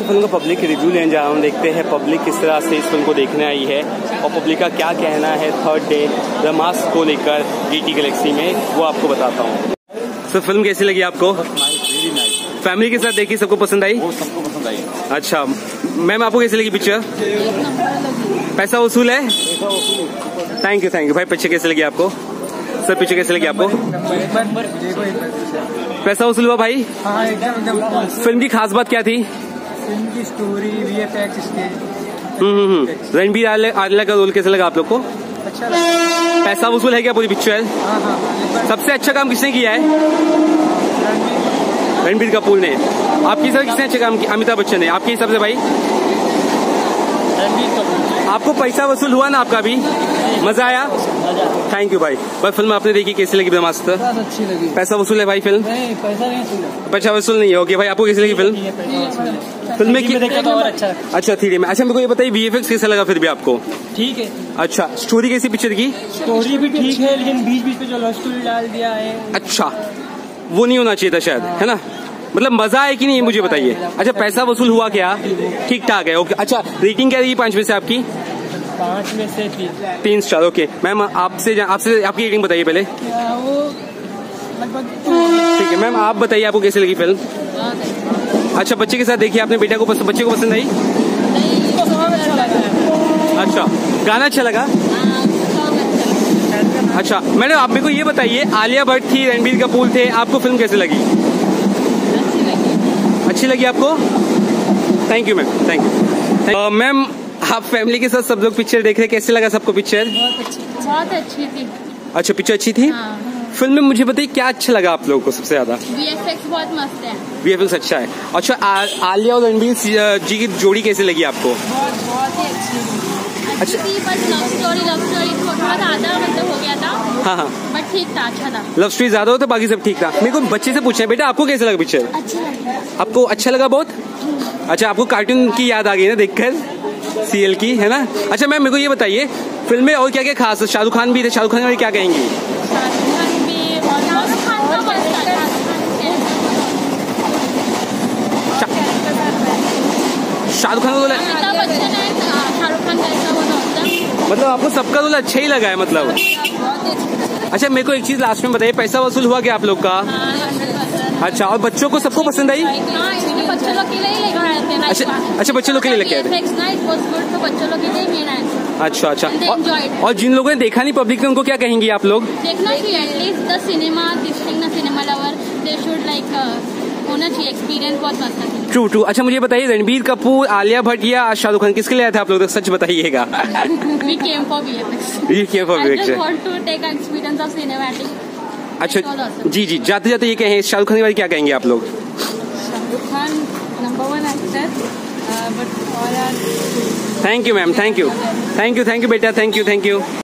से फिल्म का public review लेने जा रहा हूँ। देखते हैं पब्लिक किस तरह से इस फिल्म को देखने आई है और पब्लिक का क्या कहना है थर्ड डे ब्रह्मास्त्र को लेकर GT गैलेक्सी में, वो आपको बताता हूँ। सर फिल्म कैसी लगी आपको? फैमिली के साथ देखी, सबको पसंद आई? सबको पसंद आई। अच्छा मैम आपको कैसी लगी पिक्चर? पैसा वसूल है? थैंक यू भाई। पिक्चर कैसी लगी आपको? सर पिक्चर कैसी लगी आपको? पैसा वसूल हुआ भाई? हाँ एकदम। फिल्म की खास बात क्या थी? फिल्म की स्टोरी, VFX इसके। रणबीर आलिया का रोल कैसा लगा आप लोग को? अच्छा लगा। पैसा वसूल है क्या पूरी पिक्चर? हाँ। सबसे अच्छा काम किसने किया है? रणबीर कपूर ने। आपके हिसाब से किसने अच्छा काम किया? अमिताभ बच्चन ने। आपके हिसाब से भाई? रणबीर कपूर। आपको पैसा वसूल हुआ ना आपका भी? मजा आया? थैंक यू भाई। फिल्म आपने देखी, कैसी लगी ब्रह्मास्त्र? अच्छी लगी। पैसा वसूल है भाई फिल्म? नहीं, पैसा वसूल नहीं है। ओके भाई, आपको कैसी लगी फिल्म? फिल्म में देखा तो और अच्छा। अच्छा 3D में। अच्छा मेरे को ये बताइए VFX कैसा लगा फिर भी आपको? ठीक है। अच्छा स्टोरी कैसी पिक्चर की? स्टोरी भी ठीक है, लेकिन बीच पे जो लव स्टोरी डाल दिया है। अच्छा वो नहीं होना चाहिए था शायद, है ना? मतलब मजा है कि नहीं मुझे बताइए। अच्छा पैसा वसूल हुआ क्या? ठीक ठाक है। ओके अच्छा रेटिंग क्या रहेगी 5 में से आपकी? 5 में से 3 स्टार। ओके मैम आपसे आपकी रेटिंग बताइए पहले। वो लगभग। ठीक है मैम आप बताइए आपको कैसी लगी फिल्म? अच्छा बच्चे के साथ देखिए आपने, बच्चे को पसंद आई? अच्छा गाना अच्छा लगा? अच्छा मैडम आप मेरे को ये बताइए, आलिया भट्ट थी, रणबीर कपूर थे, आपको फिल्म कैसी लगी? अच्छी लगी आपको? Thank you ma'am, thank you. Ma'am आप फैमिली के साथ सब लोग पिक्चर देख रहे, कैसे लगा सबको पिक्चर? बहुत अच्छी थी। अच्छा पिक्चर अच्छी थी? हाँ। फिल्म में मुझे बताइए क्या अच्छा लगा आप लोगों को सबसे ज्यादा? VFX बहुत मस्त है। VFX अच्छा है। अच्छा आलिया और रणबीर जी की जोड़ी कैसी लगी आपको? बहुत ही अच्छी थी। बस लव स्टोरी थोड़ा ज्यादा मतलब हो गया था। हाँ बट ठीक था, अच्छा था। लव स्टोरी ज्यादा हो तो बाकी सब ठीक था। मेरे को बच्चे से पूछना है, बेटा आपको कैसा लगा पिक्चर? अच्छा लगा। आपको अच्छा लगा बहुत? अच्छा आपको कार्टून की याद आ गई ना देखकर, CL की, है ना? अच्छा मैम मेरे को ये बताइए फिल्म में और क्या क्या खास? शाहरुख खान भी थे, शाहरुख खान के बारे में क्या कहेंगी? शाहरुख खान का रोल मतलब आपको सबका रोल अच्छा ही लगा है मतलब? अच्छा मेरे को एक चीज लास्ट में बताइए, पैसा वसूल हुआ क्या आप लोग का? अच्छा और बच्चों को सबको पसंद आई? बच्चों लोग के लिए लेकर आए थे। अच्छा बच्चों लोग के लिए लेके आए थे। बच्चों लोग के लिए मेन है। अच्छा और जिन लोगों ने देखा नहीं पब्लिक ने, उनको क्या कहेंगी आप लोग? देखना चाहिए at least the cinema this thing cinema lover they should like होना चाहिए। एक्सपीरियंस बहुत मस्त है। ट्रू। अच्छा मुझे बताइए रणबीर कपूर, आलिया भट्ट या शाहरुख खान किसके लिए आए थे आप लोग? सच बताइएगा। We came for VFX. We came for VFX. I just want to take experience of cinematic. अच्छा जी जाते जाते ये कहें शाहरुख खान के बारे में क्या कहेंगे आप लोग? Shahrukh Khan number 1 actor, but thank you ma'am, thank you बेटा, थैंक यू।